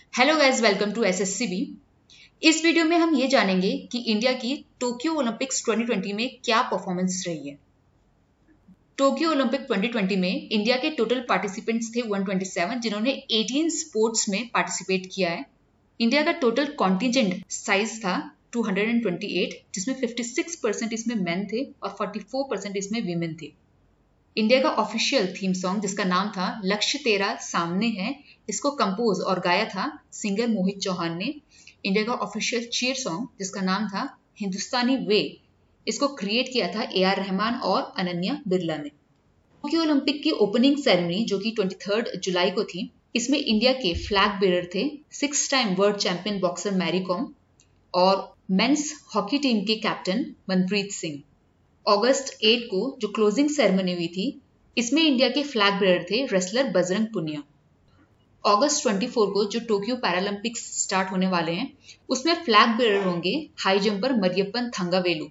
Hello guys, welcome to SSCB. इस video में हम ये जानेंगे कि इंडिया की टोक्यो ओलंपिक्स 2020 में क्या परफॉर्मेंस रही है। टोक्यो ओलंपिक 2020 में इंडिया के टोटल पार्टिसिपेंट्स थे 127, जिन्होंने 18 स्पोर्ट्स में पार्टिसिपेट किया है। इंडिया का टोटल कॉन्टिजेंट साइज था 228, जिसमें 56% इसमें मेन थे और 44% इसमें वीमेन थे। इंडिया का ऑफिशियल थीम सॉन्ग, जिसका नाम था लक्ष्य तेरा सामने है, इसको कंपोज और गाया था सिंगर मोहित चौहान ने। इंडिया का ऑफिशियल चीयर सॉन्ग, जिसका नाम था हिंदुस्तानी वे, इसको क्रिएट किया था AR रहमान और अनन्या बिरला ने। टोक्यो ओलंपिक की ओपनिंग सेरेमनी, जो कि 23 जुलाई को थी, इसमें इंडिया के फ्लैग बेरर थे 6 time world champion boxer Mary Kom और मेंस हॉकी टीम के कैप्टन मनप्रीत सिंह। अगस्त 8 को जो क्लोजिंग सेरेमनी हुई थी, इसमें इंडिया के फ्लैग बेरर थे रेसलर बजरंग पुनिया। अगस्त 24 को जो टोक्यो पैरालंपिक्स स्टार्ट होने वाले हैं, उसमें फ्लैग बेरर होंगे high jumper Mariyappan Thangavelu.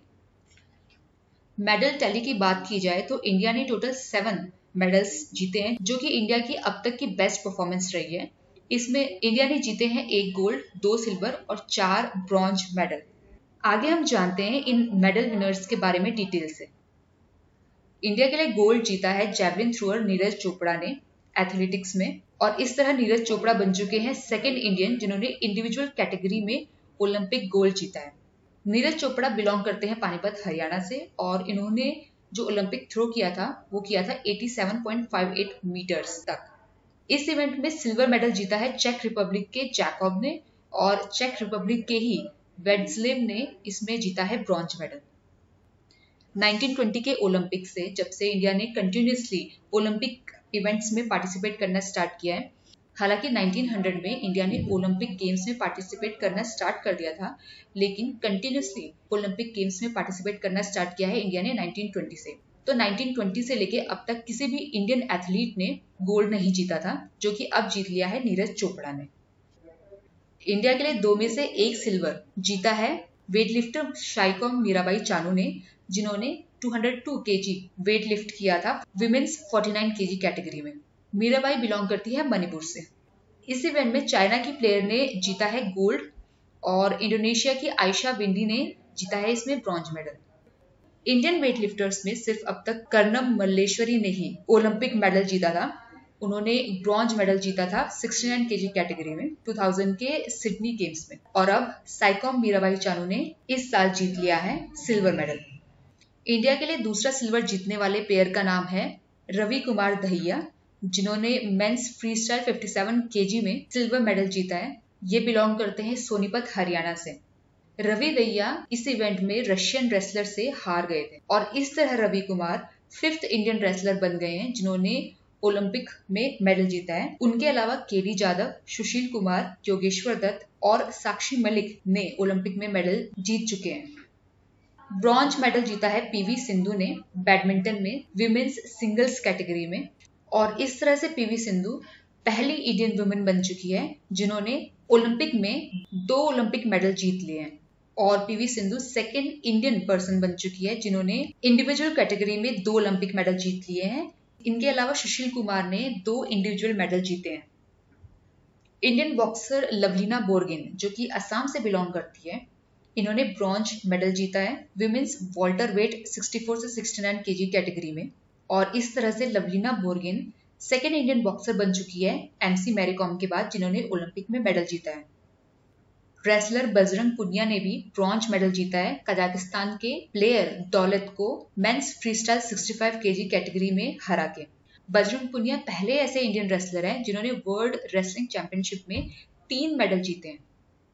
Medal tally की बात की जाए तो इंडिया ने टोटल 7 मेडल्स जीते हैं, जो कि इंडिया की अब तक की बेस्ट परफॉर्मेंस रही है। इसमें इंडिया ने जीते हैं 1 गोल्ड, 2 सिल्वर और 4 ब्रॉन्ज मेडल। आगे हम जानते हैं इन मेडल विनर्स के बारे में डिटेल से। इंडिया के लिए गोल्ड जीता है जैवलिन थ्रोअर नीरज चोपड़ा ने एथलेटिक्स में, और इस तरह नीरज चोपड़ा बन चुके हैं सेकंड इंडियन जिन्होंने इंडिविजुअल कैटेगरी में ओलंपिक गोल्ड जीता है। नीरज चोपड़ा बिलोंग करते हैं पानीपत हरियाणा से, और इन्होंने जो ओलंपिक थ्रो किया था वो किया था 87.58 मीटर्स तक। इस इवेंट में सिल्वर मेडल जीता है चेक रिपब्लिक के जैकॉब ने, और चेक रिपब्लिक के ही वेड्सलेव ने इसमें जीता है ब्रॉन्ज मेडल। 1920 के ओलंपिक से जब से इंडिया ने कंटिन्यूसली ओलंपिक इवेंट्स में पार्टिसिपेट करना स्टार्ट किया है। हालांकि 1900 में इंडिया ने ओलंपिक गेम्स में पार्टिसिपेट करना स्टार्ट कर दिया था, लेकिन कंटिन्यूसली ओलंपिक गेम्स में पार्टिसिपेट करना स्टार्ट किया है इंडिया ने 1920 से। तो 1920 से लेके अब तक किसी भी इंडियन एथलीट ने गोल्ड नहीं जीता था, जो कि अब जीत लिया है नीरज चोपड़ा ने। इंडिया के लिए 2 में से 1 सिल्वर जीता है वेटलिफ्टर शाइकॉम मीराबाई चानू ने, जिन्होंने 202 kg वेट लिफ्ट किया था विमेन्स 49 kg कैटेगरी में। मीराबाई बिलोंग करती है मणिपुर से। इस इवेंट में चाइना की प्लेयर ने जीता है गोल्ड, और इंडोनेशिया की आयशा विंडी ने जीता है इसमें bronze medal. Indian weight lifters में सिर्फ अब तक कर्णम मल्लेश्वरी ने ही ओलंपिक मेडल जीता था। उन्होंने ब्रॉन्ज मेडल जीता था 69 kg कैटेगरी में 2000 के सिडनी गेम्स में, और अब साइकॉम मीराबाई चानू ने इस साल जीत लिया है सिल्वर मेडल। इंडिया के लिए दूसरा सिल्वर जीतने वाले प्लेयर का नाम है रवि कुमार दहिया, जिन्होंने मेंस फ्री स्टाइल 57 kg में सिल्वर मेडल जीता है। ये बिलोंग करते हैं सोनीपत हरियाणा से। रवि दहिया इस इवेंट में रशियन रेसलर से हार गए थे, और इस तरह Ravi Kumar 5th Indian wrestler बन गए हैं जिन्होंने ओलंपिक में मेडल जीता है। उनके अलावा केडी जादव, सुशील कुमार, योगेश्वर दत्त और साक्षी मलिक ने ओलंपिक में मेडल जीत चुके हैं। ब्रॉन्ज मेडल जीता है पीवी सिंधु ने बैडमिंटन में विमेन्स सिंगल्स कैटेगरी में, और इस तरह से पीवी सिंधु पहली इंडियन वुमेन बन चुकी है जिन्होंने ओलंपिक में 2 ओलंपिक मेडल जीत लिए हैं, और PV Sindhu second Indian person बन चुकी है जिन्होंने इंडिविजुअल कैटेगरी में 2 ओलंपिक मेडल जीत लिए हैं। इनके अलावा सुशील कुमार ने 2 इंडिविजुअल मेडल जीते हैं। इंडियन बॉक्सर लवलीना बोर्गेन, जो कि असम से बिलोंग करती है, इन्होंने ब्रॉन्ज मेडल जीता है विमेन्स वॉल्टर वेट 64 से 69 kg कैटेगरी में, और इस तरह से Lovlina Borgohain second Indian boxer बन चुकी है MC मैरी कॉम के बाद, जिन्होंने ओलंपिक में मेडल जीता है। रेसलर बजरंग पुनिया ने भी ब्रॉन्ज मेडल जीता है कजाकिस्तान के प्लेयर दौलत को मेंस फ्रीस्टाइल 65 kg कैटेगरी में हरा के। बजरंग पुनिया पहले ऐसे इंडियन रेसलर हैं जिन्होंने वर्ल्ड रेसलिंग चैंपियनशिप में 3 मेडल जीते हैं।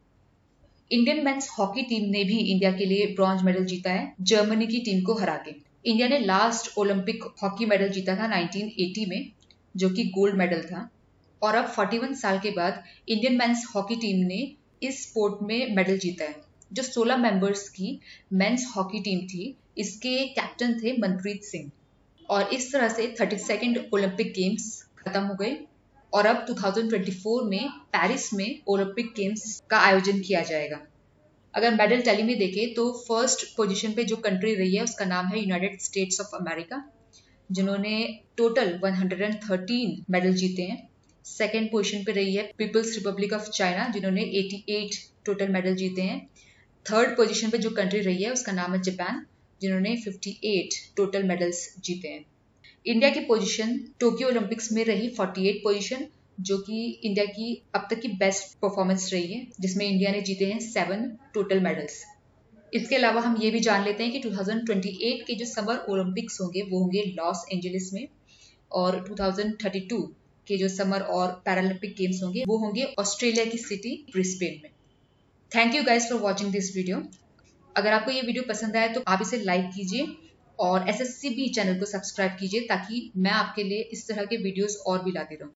इंडियन मेंस हॉकी टीम ने भी इंडिया के लिए ब्रॉन्ज मेडल जीता है जर्मनी की टीम को हरा के। इंडिया ने लास्ट ओलंपिक हॉकी मेडल जीता था 1980 में, जो कि गोल्ड मेडल था, और अब 41 साल के बाद इंडियन मेंस हॉकी टीम ने इस स्पोर्ट में मेडल जीता है। जो 16 मेंबर्स की मेंस हॉकी टीम थी, इसके कैप्टन थे मनप्रीत सिंह, और इस तरह से 32nd ओलंपिक गेम्स खत्म हो गए, और अब 2024 में पेरिस में ओलंपिक गेम्स का आयोजन किया जाएगा। अगर मेडल टैली में देखें तो फर्स्ट पोजीशन पे जो कंट्री रही है उसका नाम है यूनाइटेड स्टेट्स ऑफ अमेरिका, जिन्होंने टोटल 113 मेडल जीते हैं। सेकेंड पोजीशन पे रही है पीपल्स रिपब्लिक ऑफ चाइना, जिन्होंने 88 टोटल मेडल जीते हैं। थर्ड पोजीशन पे जो कंट्री रही है उसका नाम है जापान, जिन्होंने 58 टोटल मेडल्स जीते हैं। इंडिया की पोजीशन टोक्यो ओलंपिक्स में रही 48 पोजीशन, जो कि इंडिया की अब तक की बेस्ट परफॉर्मेंस रही है, जिसमें इंडिया ने जीते हैं 7 टोटल मेडल्स। इसके अलावा हम ये भी जान लेते हैं कि 2028 के जो समर ओलंपिक्स होंगे वो होंगे लॉस एंजलिस में, और 2032 के जो समर और पैरालंपिक गेम्स होंगे वो होंगे ऑस्ट्रेलिया की सिटी ब्रिस्बेन में। Thank you guys for watching this video. अगर आपको ये वीडियो पसंद आए तो आप इसे लाइक कीजिए और SSCB चैनल को सब्सक्राइब कीजिए, ताकि मैं आपके लिए इस तरह के वीडियोस और भी लाती रहूं।